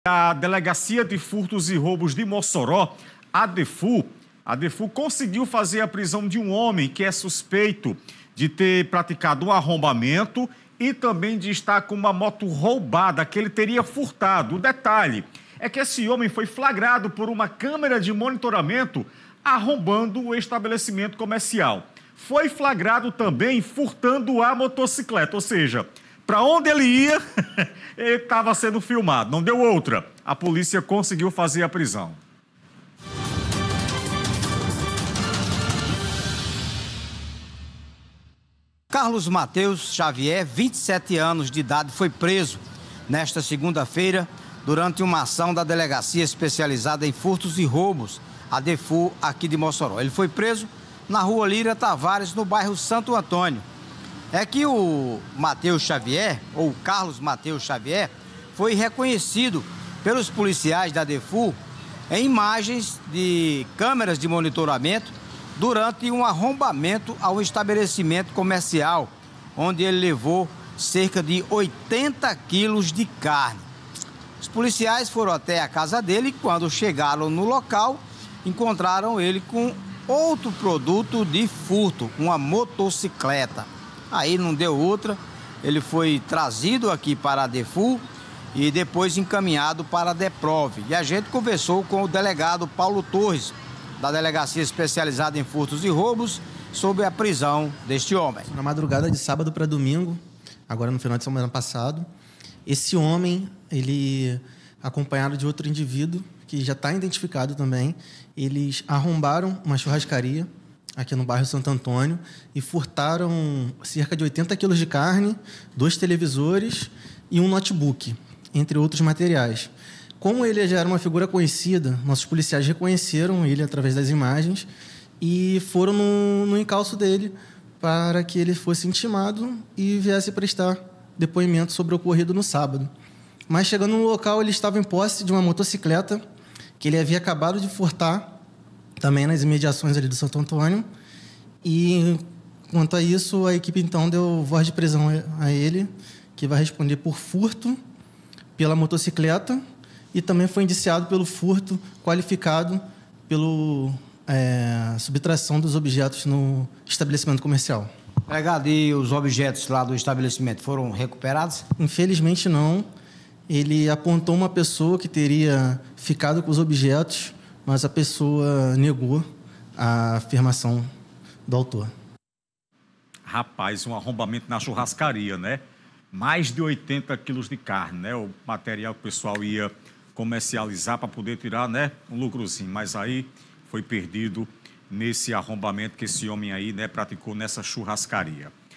A Delegacia de Furtos e Roubos de Mossoró, a DEFU conseguiu fazer a prisão de um homem que é suspeito de ter praticado um arrombamento e também de estar com uma moto roubada que ele teria furtado. O detalhe é que esse homem foi flagrado por uma câmera de monitoramento arrombando o estabelecimento comercial. Foi flagrado também furtando a motocicleta, ou seja, para onde ele ia, ele estava sendo filmado. Não deu outra. A polícia conseguiu fazer a prisão. Carlos Mateus Xavier, 27 anos de idade, foi preso nesta segunda-feira durante uma ação da Delegacia Especializada em Furtos e Roubos, a DEFU, aqui de Mossoró. Ele foi preso na rua Líria Tavares, no bairro Santo Antônio. É que o Mateus Xavier, ou Carlos Mateus Xavier, foi reconhecido pelos policiais da DEFU em imagens de câmeras de monitoramento durante um arrombamento ao estabelecimento comercial, onde ele levou cerca de 80 quilos de carne. Os policiais foram até a casa dele e, quando chegaram no local, encontraram ele com outro produto de furto, uma motocicleta. Aí não deu outra, ele foi trazido aqui para a DEFU e depois encaminhado para a DEPROV. E a gente conversou com o delegado Paulo Torres, da Delegacia Especializada em Furtos e Roubos, sobre a prisão deste homem. Na madrugada de sábado para domingo, agora no final de semana passado, esse homem, ele, acompanhado de outro indivíduo, que já está identificado também, eles arrombaram uma churrascaria aqui no bairro Santo Antônio e furtaram cerca de 80 quilos de carne, 2 televisores e um notebook, entre outros materiais. Como ele já era uma figura conhecida, nossos policiais reconheceram ele através das imagens e foram no encalço dele para que ele fosse intimado e viesse prestar depoimento sobre o ocorrido no sábado. Mas chegando no local, ele estava em posse de uma motocicleta que ele havia acabado de furtar, também nas imediações ali do Santo Antônio. E, quanto a isso, a equipe, então, deu voz de prisão a ele, que vai responder por furto pela motocicleta e também foi indiciado pelo furto qualificado pelo subtração dos objetos no estabelecimento comercial. Delegado, e os objetos lá do estabelecimento foram recuperados? Infelizmente, não. Ele apontou uma pessoa que teria ficado com os objetos, mas a pessoa negou a afirmação do autor. Rapaz, um arrombamento na churrascaria, né? Mais de 80 quilos de carne, né? O material que o pessoal ia comercializar para poder tirar, né? Um lucrozinho. Mas aí foi perdido nesse arrombamento que esse homem aí, né, praticou nessa churrascaria.